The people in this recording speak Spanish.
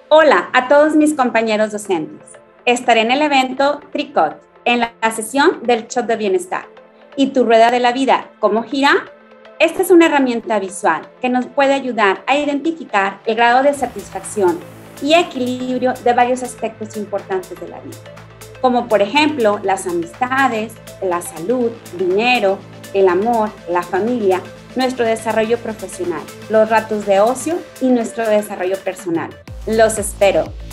Hola a todos mis compañeros docentes. Estaré en el evento Tricot, en la sesión del Shot de Bienestar. ¿Y tu rueda de la vida cómo gira? Esta es una herramienta visual que nos puede ayudar a identificar el grado de satisfacción y equilibrio de varios aspectos importantes de la vida, como por ejemplo las amistades, la salud, dinero, el amor, la familia, nuestro desarrollo profesional, los ratos de ocio y nuestro desarrollo personal. Los espero.